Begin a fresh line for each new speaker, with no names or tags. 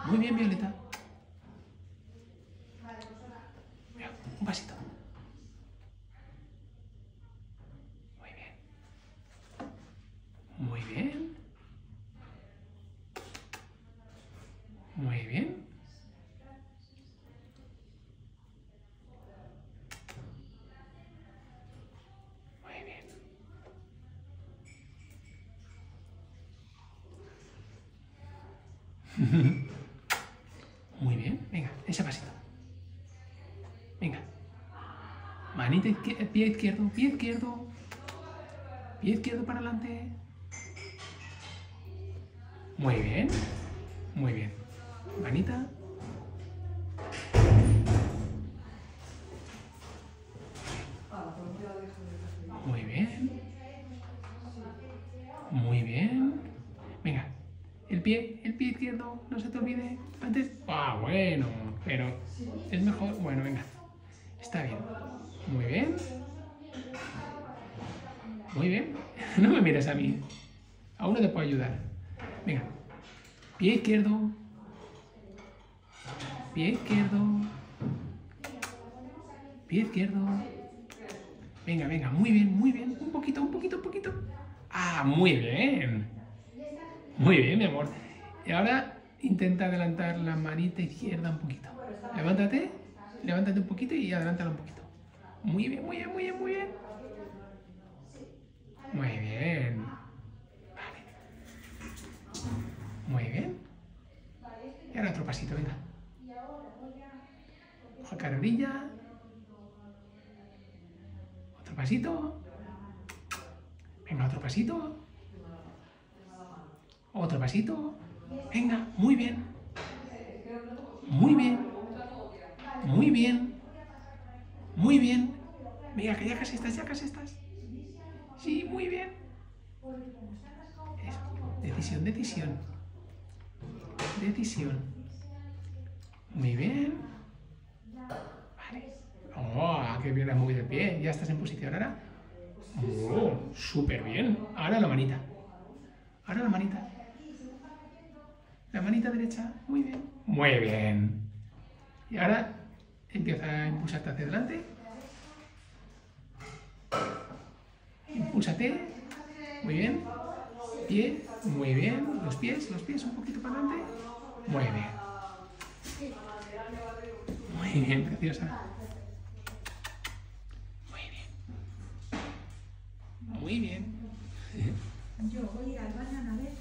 Muy bien, Violeta. Mira, un pasito. Muy bien. Muy bien. Muy bien. Muy bien. Muy bien. Venga, ese pasito. Venga. Manita izquierda, pie izquierdo, pie izquierdo. Pie izquierdo para adelante. Muy bien. Muy bien. Manita. Muy bien. Muy bien. Venga. El pie izquierdo, no se te olvide. Antes. Ah, bueno. Pero es mejor. Bueno, venga. Está bien. Muy bien. Muy bien. No me mires a mí. Aún no te puedo ayudar. Venga. Pie izquierdo. Pie izquierdo. Pie izquierdo. Venga, venga. Muy bien, muy bien. Un poquito, un poquito, un poquito. Ah, muy bien. Muy bien, mi amor. Y ahora intenta adelantar la manita izquierda un poquito. Levántate. Levántate un poquito y adelántala un poquito. Muy bien, muy bien, muy bien, muy bien. Muy bien. Vale. Muy bien. Y ahora otro pasito, venga. Ojo carrerilla. Otro pasito. Venga, otro pasito. Otro pasito. Venga, muy bien. Muy bien. Muy bien. Muy bien. Venga, que ya casi estás, ya casi estás. Sí, muy bien. Eso. Decisión, decisión. Decisión. Muy bien. Vale. Oh, qué bien has movido el pie. Ya estás en posición ahora. Oh, súper bien. Ahora la manita. Ahora la manita. La manita derecha. Muy bien. Muy bien. Y ahora empieza a impulsarte hacia adelante. Impúlsate. Muy bien. Pie. Muy bien. Los pies un poquito para adelante. Muy bien. Muy bien, preciosa. Muy bien. Muy bien.
Yo voy a ir al baño a ver.